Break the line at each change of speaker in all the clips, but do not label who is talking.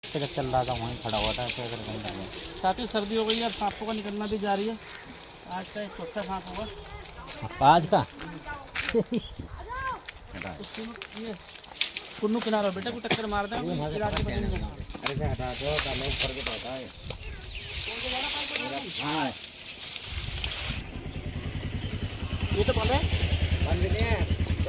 जब चल रहा था वहीं खड़ा हुआ था।
साथ सर्दी हो गई है, सांपों का निकलना भी जारी है। आज का एक छोटा सांप होगा
आज का।
कुन्नू किनारा बेटा को टक्कर मार दें।
अरे से हटा दो, लोग करके पता है। हाँ
ये तो बंद है,
बंद नहीं है।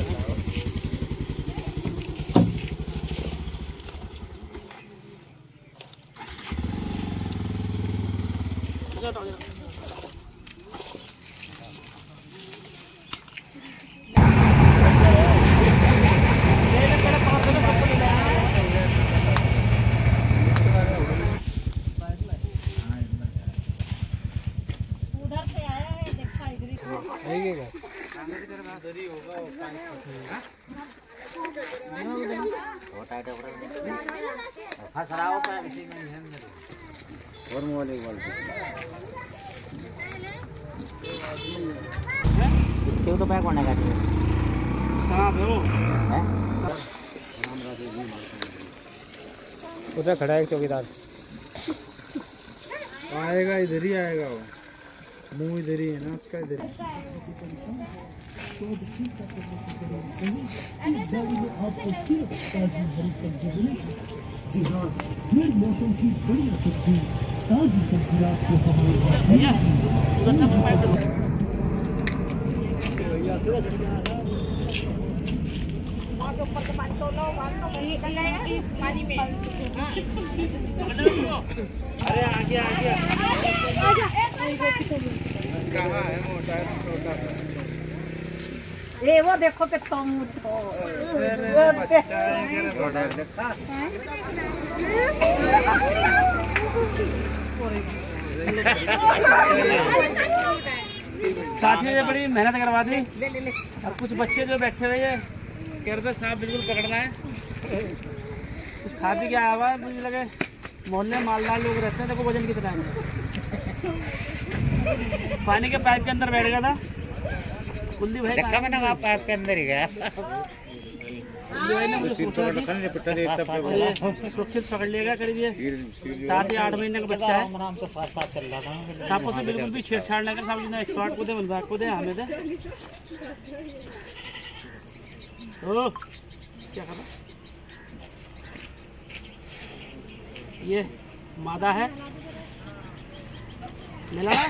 और मोबाइल तो पैक होने का उधर खड़ा है चौकीदार।
आएगा, इधर ही आएगा वो। मुंह इधर ही है ना उसका, इधर ही। मौसम की बड़ी सब्जी, ताजी सब्जी आपको
पानी में।
अरे आगे आगे
कहाँ है मोटा है छोटा है?
ये वो देखो पे कम
बच्चा है देखा।
साथी ने बड़ी मेहनत करवा दी। अब कुछ बच्चे जो बैठे हुए हैं कह रहे थे सांप बिल्कुल पकड़ना है। कुछ खा पी के आया हुआ है, मुझे लगे मोहल्ले मालदार लोग रहते हैं। देखो वजन कितना है। पानी के पाइप के अंदर बैठ गया था कुल्ली भाई।
देखा मैंने वहाँ पाइप के अंदर ही गया।
सुरक्षित पकड़ लिएगा। करीब ये 7 या 8 महीने का बच्चा है।
आराम से साथ चल रहा था।
सांपों से बिल्कुल भी छेड़छाड़ नहीं कर। साहब जितना 108 को दे, विभाग को दे, हमें दे। ओ क्या कर रहा? ये मादा है, मिला है?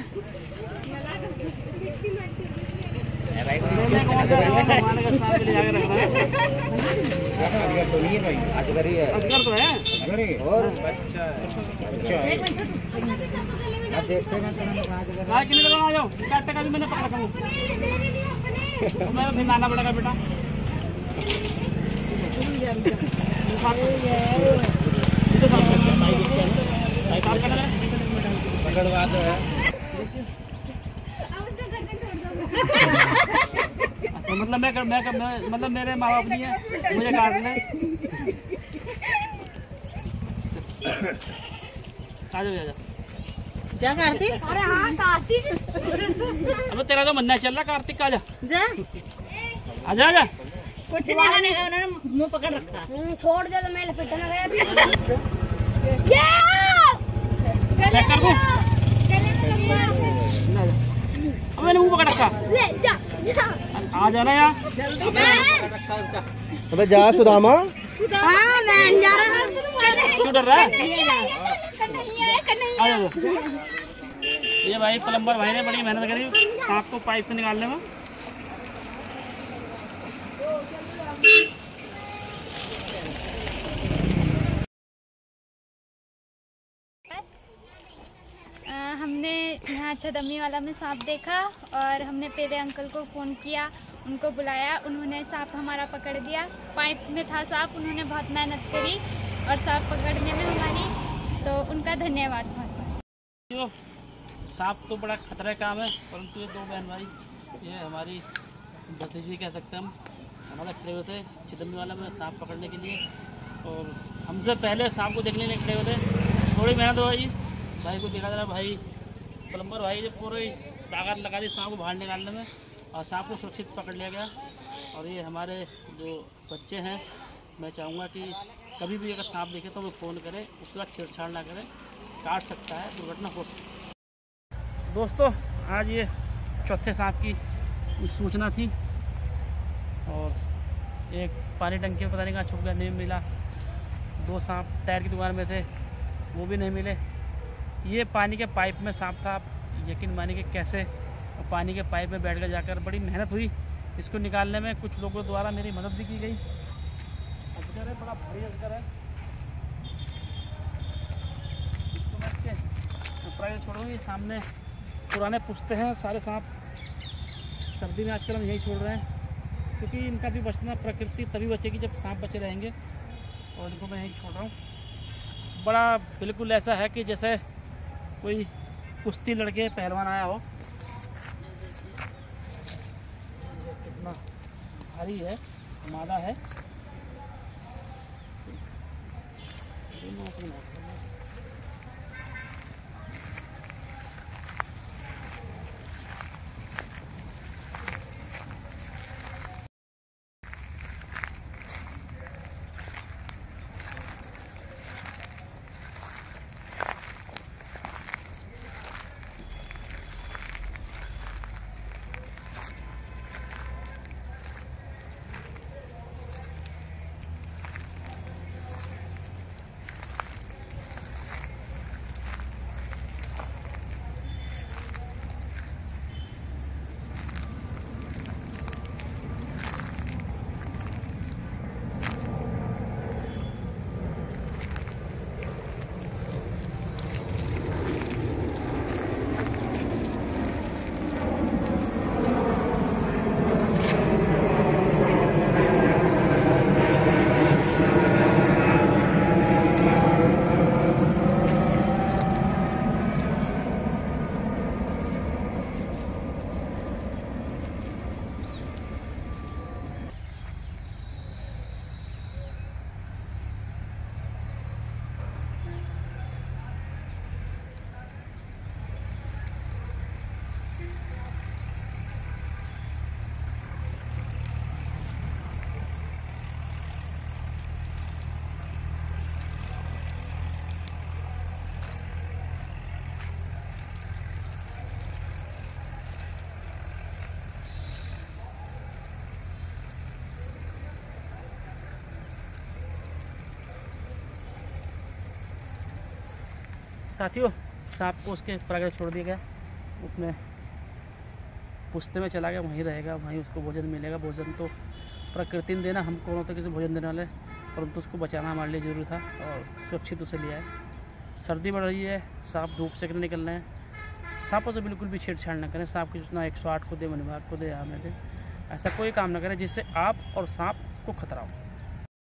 अजगर तो है
और बच्चा है।
देखते हैं
कितने आ जाओ। 4 टका भी मैंने पकड़ा था। मैं फिर लाना पड़ेगा बेटा।
पकड़वा दो है।
मतलब मतलब मेरे माँ बाप नहीं है, मुझे काट ले। आ जाओ
क्या कार्तिक? अरे हाँ कार्तिक।
अब तेरा तो मन्ना चल रहा कार्तिक का। आजा आजा आजा।
कुछ नहीं करने का, उन्होंने मुंह पकड़ रखा। छोड़ दे तो मैं लपेटने गया।
कर दूं? अब मैंने मुंह पकड़ रखा।
ले जा
आ जाना यार।
अबे जा सुदामा।
हाँ मैं जा रहा हूँ।
क्यों डर रहा है? आ जाओ। ये भाई प्लम्बर भाई ने बड़ी मेहनत करी सांप को पाइप से निकालने में।
हमने यहाँ छदमी वाला में सांप देखा और हमने पहले अंकल को फ़ोन किया, उनको बुलाया, उन्होंने सांप हमारा पकड़ दिया। पाइप में था सांप, उन्होंने बहुत मेहनत करी और सांप पकड़ने में हमारी, तो उनका धन्यवाद बहुत।
सांप तो बड़ा खतरा काम है, परंतु ये 2 बहन भाई, ये हमारी भतीजी कह सकते हैं हम, हमारे खड़े हुए थे छदमी वाला में सांप पकड़ने के लिए। और हमसे पहले सांप को देखने के लिए खड़े हुए थे। थोड़ी मेहनत हुई, भाई को देखा जरा, भाई प्लम्बर भाई ने पूरी ताकत लगा दी सांप को बाहर निकालने में और सांप को सुरक्षित पकड़ लिया गया। और ये हमारे जो बच्चे हैं मैं चाहूँगा कि कभी भी अगर सांप देखे तो वो फ़ोन करे, उसके बाद छेड़छाड़ ना करें, काट सकता है, दुर्घटना हो सकती है। दोस्तों आज ये चौथे सांप की सूचना थी और एक पानी टंकी में पता नहीं कहाँ छुप गया, नहीं मिला। 2 सांप टायर की दुकान में थे, वो भी नहीं मिले। ये पानी के पाइप में सांप था। आप यकीन मानिए कि कैसे पानी के पाइप में बैठ कर जाकर बड़ी मेहनत हुई इसको निकालने में। कुछ लोगों द्वारा मेरी मदद भी की गई। अजगर है, बड़ा भारी अजगर है। इसको मैं प्राइवेट छोड़ूँगी। सामने पुराने पुश्ते हैं सारे सांप। सर्दी में आजकल हम यही छोड़ रहे हैं क्योंकि इनका भी बचना, प्रकृति तभी बचेगी जब सांप बचे रहेंगे, और इनको मैं यही छोड़ रहा हूँ। बड़ा बिल्कुल ऐसा है कि जैसे कोई कुश्ती लड़के पहलवान आया हो। कितना भारी है, मादा है। साथियों सांप को उसके प्रागड़ छोड़ दिया गया, अपने पुश्ते में चला गया, वहीं रहेगा, वहीं उसको भोजन मिलेगा। भोजन तो प्रकृति ने देना, हम कौन होते किसी भोजन देने वाले, परंतु उसको बचाना हमारे लिए जरूरी था और सुरक्षित उसे लिया है। सर्दी बढ़ रही है, सांप धूप से निकल रहे हैं। सांपों से बिल्कुल भी छेड़छाड़ न करें। सांप की सूचना 108 को दे, वन विभाग को दे, हमें दे। ऐसा कोई काम न करें जिससे आप और सांप को खतरा हो।